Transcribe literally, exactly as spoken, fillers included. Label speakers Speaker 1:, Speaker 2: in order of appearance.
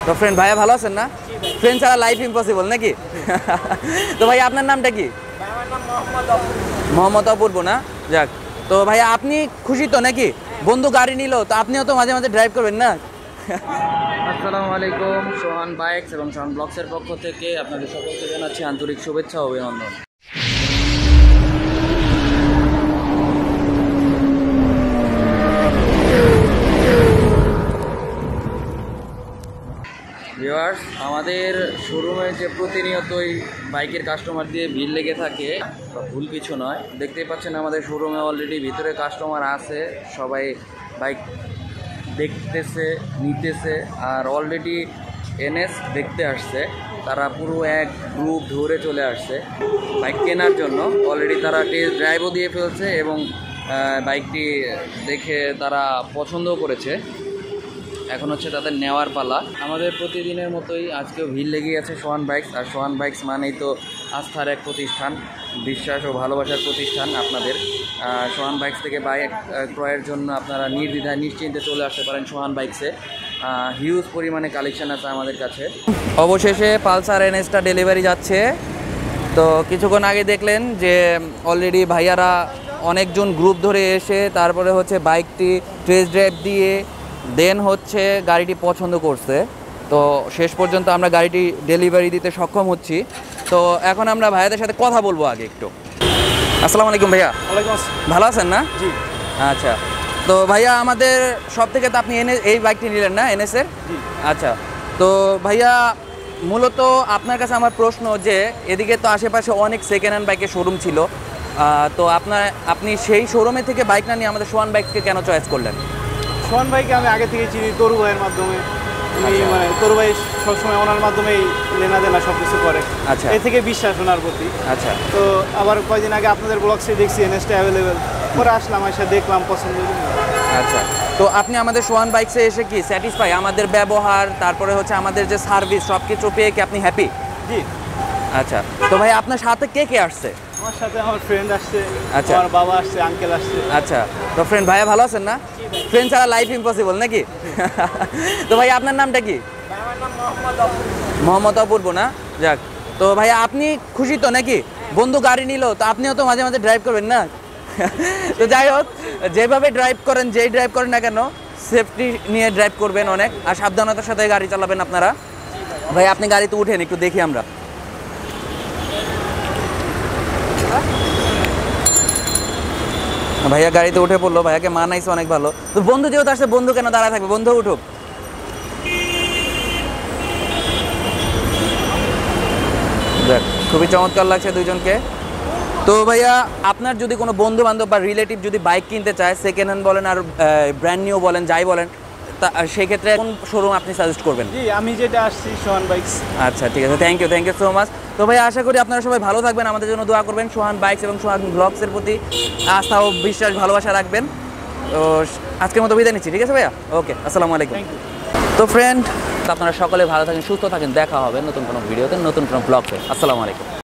Speaker 1: তো ফ্রেন্ড ভাইয়া ভালো আছেন না? ফ্রেন্ড ছাড়া লাইফ ইম্পসিবল নাকি? তো ভাইয়া আপনার নামটা কি? মোহাম্মদ অপূর্ব না? যাক, তো ভাইয়া আপনি খুশি তো নাকি? বন্ধু গাড়ি নিল, তো আপনিও তো মাঝে মাঝে ড্রাইভ করবেন না? আসসালামু আলাইকুম, সোহান বাইকস এবং সোহান ব্লগসের পক্ষ থেকে আপনাদের সকলকে জানাচ্ছি আন্তরিক শুভেচ্ছা ও অভিনন্দন। ভিউয়ার্স, আমাদের শোরুমে যে প্রতিনিয়তই বাইকের কাস্টমার দিয়ে ভিড় লেগে থাকে, ভুল কিছু নয়। দেখতেই পাচ্ছেন আমাদের শোরুমে অলরেডি ভিতরে কাস্টমার আছে, সবাই বাইক দেখতেছে, নিতেছে, আর অলরেডি এনএস দেখতে আসছে। তারা পুরো এক গ্রুপ ধরে চলে আসছে বাইক কেনার জন্য। অলরেডি তারা টেস্ট ড্রাইভও দিয়ে ফেলছে এবং বাইকটি দেখে তারা পছন্দও করেছে। এখন হচ্ছে তাদের নেওয়ার পালা। আমাদের প্রতিদিনের মতোই আজকেও ভিড় লেগে আছে সোহান বাইকস। আর সোহান বাইকস মানেই তো আস্থার এক প্রতিষ্ঠান, বিশ্বাস ও ভালোবাসার প্রতিষ্ঠান। আপনাদের সোহান বাইকস থেকে বাইক ক্রয়ের জন্য আপনারা নির্দ্বিধায় নিশ্চিন্তে চলে আসতে পারেন সোহান বাইকসে। হিউজ পরিমাণে কালেকশান আছে আমাদের কাছে। অবশেষে পালসার এনএসটা ডেলিভারি যাচ্ছে। তো কিছুক্ষণ আগে দেখলেন যে অলরেডি ভাইয়ারা অনেকজন গ্রুপ ধরে এসে তারপরে হচ্ছে বাইকটি টেস্ট ড্রাইভ দিয়ে দেন হচ্ছে গাড়িটি পছন্দ করছে। তো শেষ পর্যন্ত আমরা গাড়িটি ডেলিভারি দিতে সক্ষম হচ্ছি। তো এখন আমরা ভাইয়াদের সাথে কথা বলবো আগে একটু। আসসালামু আলাইকুম ভাইয়া।
Speaker 2: ওয়ালাইকুম আসসালাম।
Speaker 1: ভালো আছেন না?
Speaker 2: জি।
Speaker 1: আচ্ছা, তো ভাইয়া আমাদের সব থেকে তো আপনি এনে এই বাইকটি নিলেন না, এনএসের?
Speaker 2: জি।
Speaker 1: আচ্ছা, তো ভাইয়া মূলত আপনার কাছে আমার প্রশ্ন যে এদিকে তো আশেপাশে অনেক সেকেন্ড হ্যান্ড বাইকের শোরুম ছিল, তো আপনার আপনি সেই শোরুমে থেকে বাইক না নিয়ে আমাদের সোহান বাইককে কেন চয়েস করলেন?
Speaker 2: সোহান ভাইকে আমি আগে থেকে চিনি তরু ভাইয়ের মাধ্যমে। উনি মানে তরু ভাই সবসময় ওনার মাধ্যমেই লেনা দেনা সব কিছু করে।
Speaker 1: আচ্ছা,
Speaker 2: এই থেকে বিশ্বাস ওনার প্রতি।
Speaker 1: আচ্ছা,
Speaker 2: তো আবার কয়েকদিন আগে আপনাদের ব্লগসে দেখছি এনএসটা অ্যাভেলেবেল, পরে আসলাম, এসে দেখলাম, পছন্দ হলো।
Speaker 1: আচ্ছা, তো আপনি আমাদের সোহান বাইকসে এসে কি স্যাটিসফাই? আমাদের ব্যবহার, তারপরে হচ্ছে আমাদের যে সার্ভিস, সব কিছু পেয়ে কি আপনি হ্যাপি?
Speaker 2: জি।
Speaker 1: আচ্ছা, তো ভাই আপনার সাথে কে কে আসছে?
Speaker 2: আমার সাথে আমার ফ্রেন্ড আসছে,
Speaker 1: আচ্ছা,
Speaker 2: আমার বাবা আসছে, আঙ্কেল আসছে।
Speaker 1: আচ্ছা, তো ফ্রেন্ড ভাইয়া ভালো আছেন না? ফ্রেন্ড ছাড়া লাইফ ইম্পসিবল নাকি? তো ভাই আপনার নামটা কি? মোহাম্মদ অপূর্ব না? যাক, তো ভাইয়া আপনি খুশি তো নাকি? বন্ধু গাড়ি নিল, তো আপনিও তো মাঝে মাঝে ড্রাইভ করবেন না? তো যাই হোক, যেভাবে ড্রাইভ করেন, যেই ড্রাইভ করেন না কেন, সেফটি নিয়ে ড্রাইভ করবেন অনেক, আর সাবধানতার সাথে গাড়ি চালাবেন আপনারা। ভাই আপনি গাড়িতে উঠেন, একটু দেখি আমরা। ভাইয়া গাড়িতে উঠে পড়লো, ভাইয়াকে মানাইছে অনেক ভালো। তো বন্ধু যেহেতু আসছে, বন্ধু কেন দাঁড়ায় থাকবে? বন্ধু উঠুক। দেখ, খুবই চমৎকার লাগছে দুইজনকে। তো ভাইয়া আপনার যদি কোনো বন্ধু বান্ধব বা রিলেটিভ যদি বাইক কিনতে চায়, সেকেন্ড হ্যান্ড বলেন আর ব্র্যান্ড নিউ বলেন, যাই বলেন, তা সেই ক্ষেত্রে কোন শোরুম আপনি সাজেস্ট করবেন?
Speaker 2: জি, আমি যেটা আসছি সোহান বাইকস।
Speaker 1: আচ্ছা, ঠিক আছে, thank you, thank you so much. তো ভাই আশা করি আপনারা সবাই ভালো থাকবেন, আমাদের জন্য দোয়া করবেন, সোহান বাইকস এবং সোহান ব্লগসের প্রতি আস্থা ও বিশ্বাস, ভালোবাসা রাখবেন। তো আজকের মতো বিদায় নিচ্ছি, ঠিক আছে ভাইয়া? ওকে, আসসালামু আলাইকুম। তো ফ্রেন্ড, আপনারা সকলে ভালো থাকেন, সুস্থ থাকেন, দেখা হবে নতুন কোনো ভিডিওতে, নতুন কোনো ব্লগে। আসসালামু আলাইকুম।